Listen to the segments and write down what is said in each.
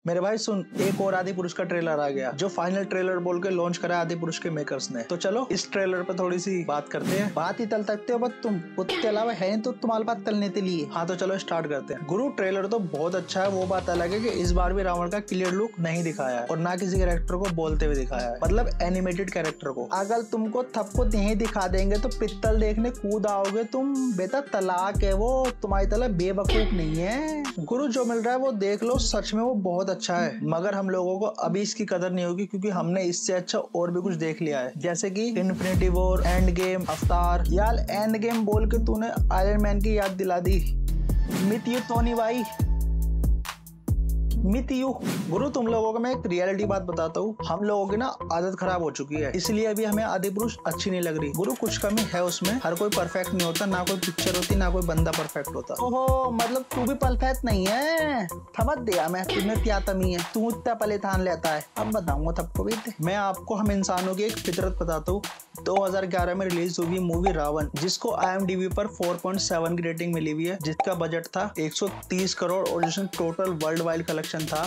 मेरे भाई सुन, एक और आदि पुरुष का ट्रेलर आ गया जो फाइनल ट्रेलर बोल के लॉन्च करा आदि पुरुष के मेकर्स ने। तो चलो इस ट्रेलर पे थोड़ी सी बात करते हैं। बात ही तल सकते हो बस तुम, उसके अलावा है तो तुम्हारे पास तलने के लिए। हाँ तो चलो स्टार्ट करते हैं। गुरु ट्रेलर तो बहुत अच्छा है, वो बात अलग है कि इस बार भी रावण का क्लियर लुक नहीं दिखाया है और ना किसी कैरेक्टर को बोलते हुए दिखाया है, मतलब एनिमेटेड कैरेक्टर को। अगर तुमको सबको नहीं दिखा देंगे तो पित्तल देखने कूद आओगे तुम। बेटा तलाक है वो, तुम्हारी तरह बेवकूफ नहीं है। गुरु जो मिल रहा है वो देख लो, सच में वो बहुत अच्छा है, मगर हम लोगों को अभी इसकी कदर नहीं होगी क्योंकि हमने इससे अच्छा और भी कुछ देख लिया है, जैसे कि इन्फिनिटी वॉर, एंड गेम, अवतार। यार एंड गेम बोल के तूने आयरन मैन की याद दिला दी। मिथ यू टोनी भाई, मिथ यू। गुरु तुम लोगों को मैं एक रियलिटी बात बताता हूँ, हम लोगों की ना आदत खराब हो चुकी है, इसलिए अभी हमें आदि पुरुष अच्छी नहीं लग रही। गुरु कुछ कमी है उसमें, हर कोई परफेक्ट नहीं होता, ना कोई पिक्चर होती ना कोई बंदा परफेक्ट होता। ओहो, मतलब तू भी परफेक्ट नहीं है। समझ दिया मैं, तुम्हें क्या कमी है, तू इतना परेशान लेता है। अब बताऊंगा सबको भी। मैं आपको हम इंसानों की एक फितरत बताता हूँ। 2011 में रिलीज हुई मूवी रावण, जिसको IMDb पर 4.7 की रेटिंग मिली हुई है, जिसका बजट था 130 करोड़ और जिसमें टोटल वर्ल्ड वाइड कलेक्शन था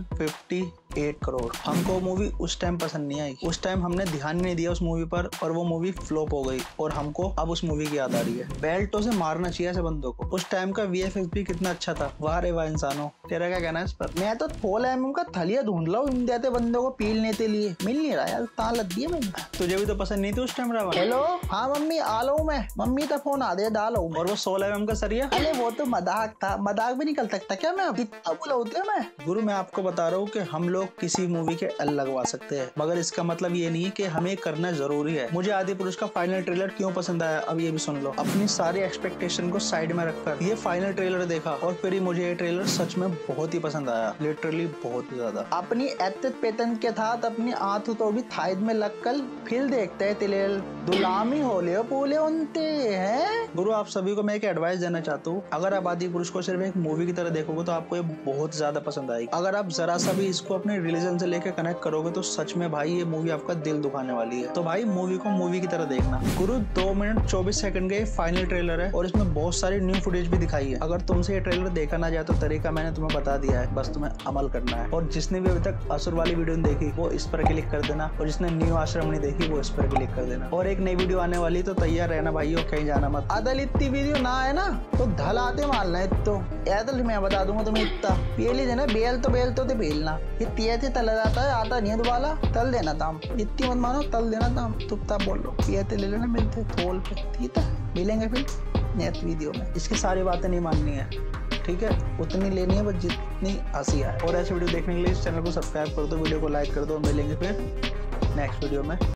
158 करोड़। हमको मूवी उस टाइम पसंद नहीं आई, उस टाइम हमने ध्यान नहीं दिया उस मूवी पर और वो मूवी फ्लॉप हो गई और हमको अब उस मूवी की याद आ रही है। बेल्टों से मारना चाहिए ऐसे बंदों को। उस टाइम का VFX भी कितना अच्छा था। वाह रे वाह इंसानों, तेरा क्या कहना है इस पर? मैं तो 16 mm का थलिया ढूंढ रहा हूँ इन देते बंदों को पीलने के लिए, मिल नहीं रहा यार। तालत दिए मैं। तुझे भी तो पसंद नहीं थी उस टाइम रावण। हेलो, हाँ मम्मी आ लो, मैं मम्मी का फोन आ दे डालो। और वो 16 mm का सरिया, अरे वो तो मजाक था, मजाक भी निकल सकता क्या मैं? कितना बोला होता मैं। गुरु मैं आपको बता रहा हूँ कि हम लोग किसी मूवी के एल लगवा सकते हैं, मगर इसका मतलब ये नहीं है कि हमें करना जरूरी है। मुझे आदि पुरुष का फाइनल ट्रेलर क्यों पसंद आया, अब ये भी सुन लो। अपनी सारी एक्सपेक्टेशन को साइड में रखकर ये फाइनल ट्रेलर देखा और फिर मुझे ये ट्रेलर सच में बहुत ही पसंद आया, लिटरली बहुत ही ज्यादा। अपनी एथिक पेटन के साथ अपनी आंखों तो भी थाइद में लगकर फिर देखते हैं तिलेल दुलामी होले पूले उनते हैं। गुरु आप सभी को मैं एक एडवाइस देना चाहता हूँ, अगर आप आदि पुरुष को सिर्फ एक मूवी की तरह देखोगे तो आपको ये बहुत ज्यादा पसंद आएगी। अगर आप जरा सा भी इसको अपने रिलीजन से लेकर कनेक्ट करोगे तो सच में भाई ये मूवी आपका दिल दुखाने वाली है। तो भाई मूवी को मूवी की तरह देखना। गुरु 2 मिनट 24 सेकंड का फाइनल ट्रेलर है और इसमें बहुत सारी न्यू फुटेज भी दिखाई है। अगर तुमसे ये ट्रेलर देखा ना जाए तो तरीका मैंने तुम्हें बता दिया है, बस तुम्हें अमल करना है। और जिसने भी अभी तक असुर वाली वीडियो नहीं देखी वो इस पर क्लिक कर देना, और जिसने न्यू आश्रम नहीं देखी वो इस पर क्लिक कर देना। और एक नई वीडियो आने वाली, तो तैयार रहना भाइयों, कहीं जाना मत। अदल इतनी वीडियो ना है ना तो धलाते मारना है। तो ऐदल मैं बता दूंगा तुम्हें इतना पहले देना, बेल तो बेलना ये तल जाता है, आता नहीं है दोबारा। तल देना ताम, इतनी मत मानो, तल देना ताम। तब बोल लो पियाते ले लेना, मिलते थोल पे, ठीक है? मिलेंगे फिर नेक्स्ट वीडियो में। इसकी सारी बातें नहीं माननी है, ठीक है? उतनी लेनी है बस जितनी हंसी आए। और ऐसे वीडियो देखने के लिए इस चैनल को सब्सक्राइब कर दो, वीडियो को लाइक कर दो। मिलेंगे फिर नेक्स्ट वीडियो में।